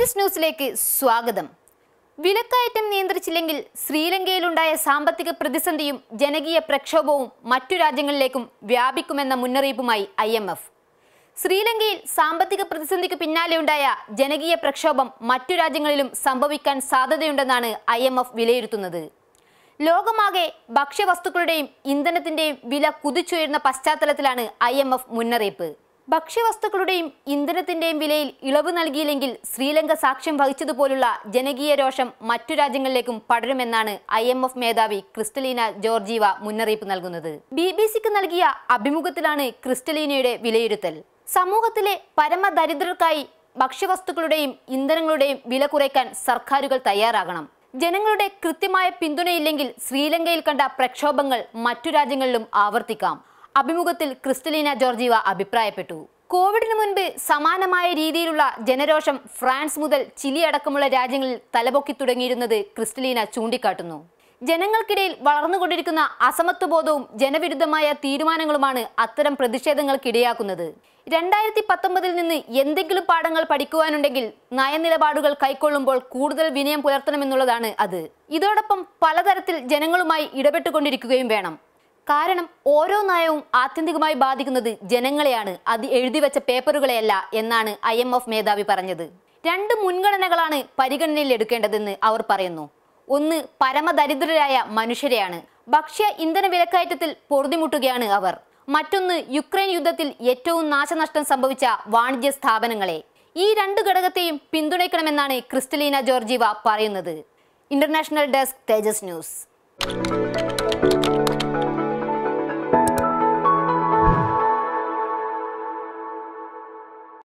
തേജസ് ന്യൂസിലേക്ക് സ്വാഗതം. വിലക്കയറ്റം നിയന്ത്രിച്ചില്ലെങ്കിൽ ശ്രീലങ്കയിലുണ്ടായ സാമ്പത്തിക പ്രതിസന്ധിയും ജനകീയ പ്രക്ഷോഭവും മറ്റു രാജ്യങ്ങളിലേക്കും വ്യാപിക്കുമെന്ന മുന്നറിയിപ്പുമായി IMF. ശ്രീലങ്കയിൽ സാമ്പത്തിക പ്രതിസന്ധിക്ക് പിന്നാലെയുണ്ടായ ജനകീയ പ്രക്ഷോഭം മറ്റു രാജ്യങ്ങളിലും സംഭവിക്കാൻ സാധ്യതയുണ്ടെന്നാണ് IMF വിലയിരുത്തുന്നത്. ലോകമാകെ ഭക്ഷ്യവസ്തുക്കളുടെയും ഇന്ധനത്തിന്റെയും വില കുതിച്ചുയരുന്ന പശ്ചാത്തലത്തിലാണ് IMF മുന്നറിയിപ്പ്. ഭക്ഷ്യവസ്തുക്കളുടെയും ഇന്ധനത്തിന്റെയും വിലയിൽ ഇളവ് നൽകിയില്ലെങ്കിൽ ശ്രീലങ്ക സാക്ഷ്യം വഹിച്ചതുപോലുള്ള ജനകീയ രോഷം മറ്റു രാജ്യങ്ങളിലേക്കും പടരുമെന്നാണ് IMF മേധാവി ക്രിസ്റ്റലീന ജോർജീവ മുന്നറിയിപ്പ് നൽകുന്നത്. BBC-ക്ക് നൽകിയ അഭിമുഖത്തിലാണ് ക്രിസ്റ്റലീനയുടെ വിലയിരുത്തൽ. സമൂഹത്തിലെ പരമദരിദ്രർക്കായി ഭക്ഷ്യവസ്തുക്കളുടെയും ഇന്ധനങ്ങളുടെയും വില കുറയ്ക്കാൻ സർക്കാരുകൾ തയ്യാറാകണം. ജനങ്ങളുടെ കൃത്യമായ പിന്തുണയില്ലെങ്കിൽ ശ്രീലങ്കയിൽ കണ്ട പ്രക്ഷോഭങ്ങൾ മറ്റു രാജ്യങ്ങളിലും ആവർത്തിക്കാം. അഭിമുഖത്തിൽ ക്രിസ്റ്റലീന ജോർജീവ അഭിപ്രായപ്പെട്ടു. കോവിഡിന് മുൻപ് സമാനമായ രീതിയിലുള്ള ജനരോഷം ഫ്രാൻസ് മുതൽ ചിലി അടക്കമുള്ള രാജ്യങ്ങളിൽ തലപൊക്കി തുടങ്ങിയിരുന്നത് ക്രിസ്റ്റലീന ചൂണ്ടിക്കാട്ടുന്നു. ജനങ്ങൾക്കിടയിൽ വളർന്നുകൊണ്ടിരിക്കുന്ന അസമത്വബോധവും ജനവിരുദ്ധമായ തീരുമാനങ്ങളുമാണ് അത്തരം പ്രതിഷേധങ്ങൾക്കിടയാക്കുന്നത്. 2019 നിന്ന് എന്തെങ്കിലും പാഠങ്ങൾ പഠിക്കുവാനുണ്ടെങ്കിൽ നയനിലപാടുകൾ കൈക്കൊള്ളുമ്പോൾ കൂടുതൽ വിനയം പുലർത്തണമെന്നുള്ളതാണ് അത്. ഇതോടൊപ്പം പലതരത്തിൽ ജനങ്ങളുമായി ഇടപെട്ടുകൊണ്ടിരിക്കുകയും വേണം. കാരണം ഓരോ നയവും ആത്യന്തികമായി ബാധിക്കുന്നത് ജനങ്ങളെയാണ്, അത് എഴുതിവെച്ച പേപ്പറുകളെയല്ല എന്നാണ് IMF മേധാവി പറഞ്ഞത്. 2 മുൻഗണനകളാണ് പരിഗണനയിൽ എടുക്കേണ്ടതെന്ന് അവർ പറയുന്നു. ഒന്ന്, പരമദരിദ്രരായ മനുഷ്യരെയാണ്. ഭക്ഷ്യ ഇന്ധന വിലക്കയറ്റത്തിൽ പൊറുതിമുട്ടുകയാണ് അവർ. മറ്റൊന്ന്, യുക്രൈൻ യുദ്ധത്തിൽ ഏറ്റവും നാശനഷ്ടം സംഭവിച്ച വാണിജ്യ സ്ഥാപനങ്ങളെ. ഈ 2 ഘടകത്തെയും പിന്തുണയ്ക്കണമെന്നാണ് ക്രിസ്റ്റലീന ജോർജീവ പറയുന്നത്. International desk, Tejas news.